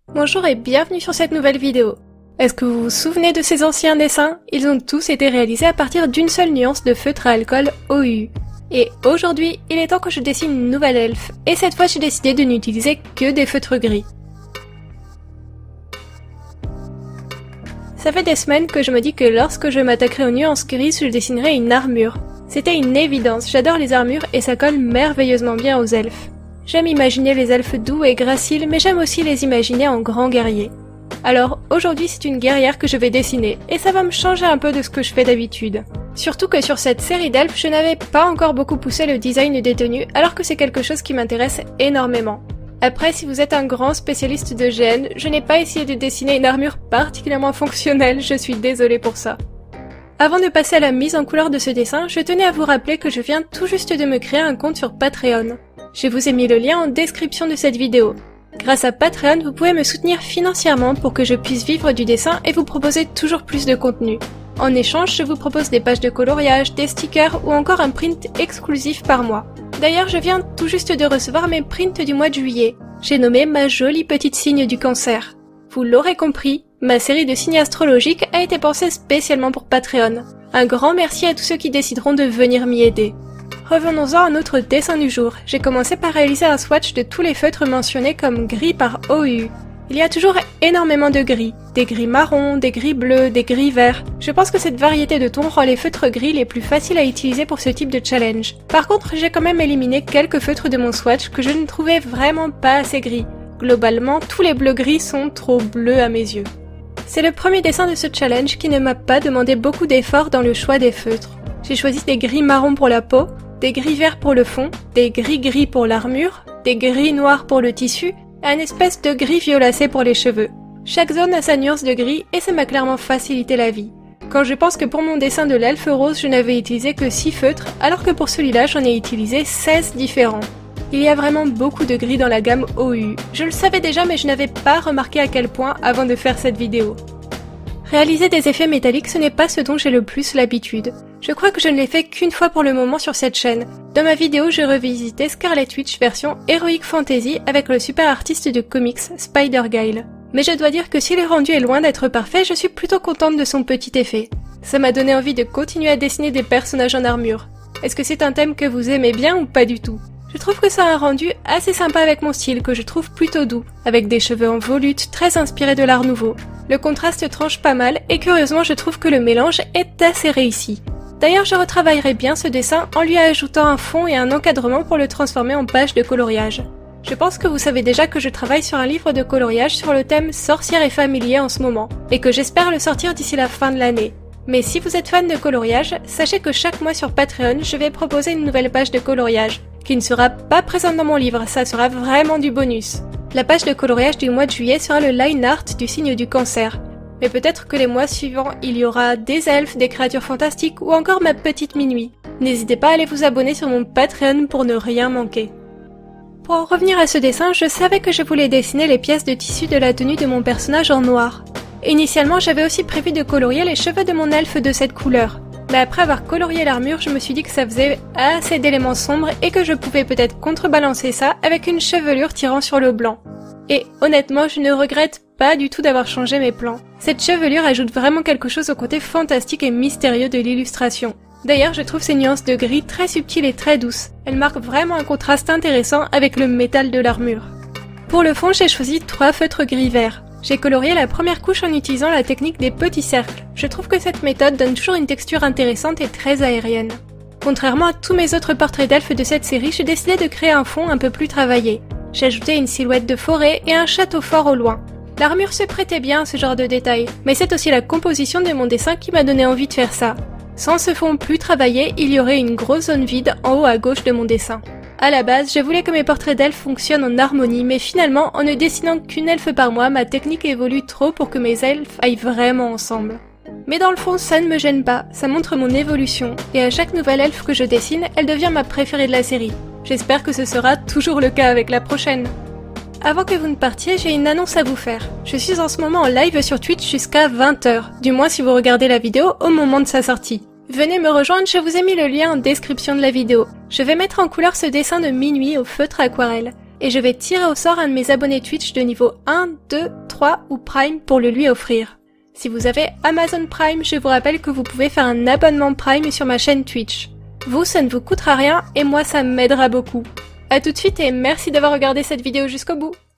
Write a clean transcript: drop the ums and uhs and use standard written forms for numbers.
Bonjour et bienvenue sur cette nouvelle vidéo. Est-ce que vous vous souvenez de ces anciens dessins? Ils ont tous été réalisés à partir d'une seule nuance de feutre à alcool OU. Et aujourd'hui, il est temps que je dessine une nouvelle elfe, et cette fois j'ai décidé de n'utiliser que des feutres gris. Ça fait des semaines que je me dis que lorsque je m'attaquerai aux nuances grises, je dessinerai une armure. C'était une évidence, j'adore les armures et ça colle merveilleusement bien aux elfes. J'aime imaginer les elfes doux et graciles, mais j'aime aussi les imaginer en grands guerriers. Alors aujourd'hui c'est une guerrière que je vais dessiner, et ça va me changer un peu de ce que je fais d'habitude. Surtout que sur cette série d'elfes, je n'avais pas encore beaucoup poussé le design des tenues, alors que c'est quelque chose qui m'intéresse énormément. Après, si vous êtes un grand spécialiste de GN, je n'ai pas essayé de dessiner une armure particulièrement fonctionnelle, je suis désolée pour ça. Avant de passer à la mise en couleur de ce dessin, je tenais à vous rappeler que je viens tout juste de me créer un compte sur Patreon. Je vous ai mis le lien en description de cette vidéo. Grâce à Patreon, vous pouvez me soutenir financièrement pour que je puisse vivre du dessin et vous proposer toujours plus de contenu. En échange, je vous propose des pages de coloriage, des stickers ou encore un print exclusif par mois. D'ailleurs, je viens tout juste de recevoir mes prints du mois de juillet. J'ai nommé ma jolie petite cygne du cancer. Vous l'aurez compris, ma série de signes astrologiques a été pensée spécialement pour Patreon. Un grand merci à tous ceux qui décideront de venir m'y aider. Revenons-en à notre dessin du jour. J'ai commencé par réaliser un swatch de tous les feutres mentionnés comme gris par OU. Il y a toujours énormément de gris. Des gris marrons, des gris bleus, des gris verts. Je pense que cette variété de tons rend les feutres gris les plus faciles à utiliser pour ce type de challenge. Par contre, j'ai quand même éliminé quelques feutres de mon swatch que je ne trouvais vraiment pas assez gris. Globalement, tous les bleus gris sont trop bleus à mes yeux. C'est le premier dessin de ce challenge qui ne m'a pas demandé beaucoup d'efforts dans le choix des feutres. J'ai choisi des gris marrons pour la peau, des gris verts pour le fond, des gris pour l'armure, des gris noirs pour le tissu, et un espèce de gris violacé pour les cheveux. Chaque zone a sa nuance de gris et ça m'a clairement facilité la vie. Quand je pense que pour mon dessin de l'elfe rose, je n'avais utilisé que 6 feutres, alors que pour celui-là, j'en ai utilisé 16 différents. Il y a vraiment beaucoup de gris dans la gamme OU. Je le savais déjà, mais je n'avais pas remarqué à quel point avant de faire cette vidéo. Réaliser des effets métalliques, ce n'est pas ce dont j'ai le plus l'habitude. Je crois que je ne l'ai fait qu'une fois pour le moment sur cette chaîne. Dans ma vidéo, j'ai revisité Scarlet Witch version Heroic Fantasy avec le super artiste de comics Spider-Guile. Mais je dois dire que si le rendu est loin d'être parfait, je suis plutôt contente de son petit effet. Ça m'a donné envie de continuer à dessiner des personnages en armure. Est-ce que c'est un thème que vous aimez bien ou pas du tout? Je trouve que ça a un rendu assez sympa avec mon style, que je trouve plutôt doux, avec des cheveux en volute très inspirés de l'art nouveau. Le contraste tranche pas mal et curieusement je trouve que le mélange est assez réussi. D'ailleurs je retravaillerai bien ce dessin en lui ajoutant un fond et un encadrement pour le transformer en page de coloriage. Je pense que vous savez déjà que je travaille sur un livre de coloriage sur le thème sorcière et familier en ce moment, et que j'espère le sortir d'ici la fin de l'année. Mais si vous êtes fan de coloriage, sachez que chaque mois sur Patreon, je vais proposer une nouvelle page de coloriage, qui ne sera pas présente dans mon livre, ça sera vraiment du bonus. La page de coloriage du mois de juillet sera le line art du signe du cancer. Mais peut-être que les mois suivants, il y aura des elfes, des créatures fantastiques ou encore ma petite minuit. N'hésitez pas à aller vous abonner sur mon Patreon pour ne rien manquer. Pour en revenir à ce dessin, je savais que je voulais dessiner les pièces de tissu de la tenue de mon personnage en noir. Initialement, j'avais aussi prévu de colorier les cheveux de mon elfe de cette couleur. Mais après avoir colorié l'armure, je me suis dit que ça faisait assez d'éléments sombres et que je pouvais peut-être contrebalancer ça avec une chevelure tirant sur le blanc. Et honnêtement, je ne regrette pas du tout d'avoir changé mes plans. Cette chevelure ajoute vraiment quelque chose au côté fantastique et mystérieux de l'illustration. D'ailleurs, je trouve ces nuances de gris très subtiles et très douces. Elles marquent vraiment un contraste intéressant avec le métal de l'armure. Pour le fond, j'ai choisi 3 feutres gris verts. J'ai colorié la première couche en utilisant la technique des petits cercles. Je trouve que cette méthode donne toujours une texture intéressante et très aérienne. Contrairement à tous mes autres portraits d'elfes de cette série, j'ai décidé de créer un fond un peu plus travaillé. J'ai ajouté une silhouette de forêt et un château fort au loin. L'armure se prêtait bien à ce genre de détails, mais c'est aussi la composition de mon dessin qui m'a donné envie de faire ça. Sans ce fond plus travaillé, il y aurait une grosse zone vide en haut à gauche de mon dessin. À la base, je voulais que mes portraits d'elfes fonctionnent en harmonie, mais finalement, en ne dessinant qu'une elfe par mois, ma technique évolue trop pour que mes elfes aillent vraiment ensemble. Mais dans le fond, ça ne me gêne pas, ça montre mon évolution, et à chaque nouvelle elfe que je dessine, elle devient ma préférée de la série. J'espère que ce sera toujours le cas avec la prochaine. Avant que vous ne partiez, j'ai une annonce à vous faire. Je suis en ce moment en live sur Twitch jusqu'à 20 h, du moins si vous regardez la vidéo au moment de sa sortie. Venez me rejoindre, je vous ai mis le lien en description de la vidéo. Je vais mettre en couleur ce dessin de minuit au feutre aquarelle. et je vais tirer au sort un de mes abonnés Twitch de niveau 1, 2, 3 ou Prime pour le lui offrir. Si vous avez Amazon Prime, je vous rappelle que vous pouvez faire un abonnement Prime sur ma chaîne Twitch. Vous, ça ne vous coûtera rien et moi ça m'aidera beaucoup. A tout de suite et merci d'avoir regardé cette vidéo jusqu'au bout.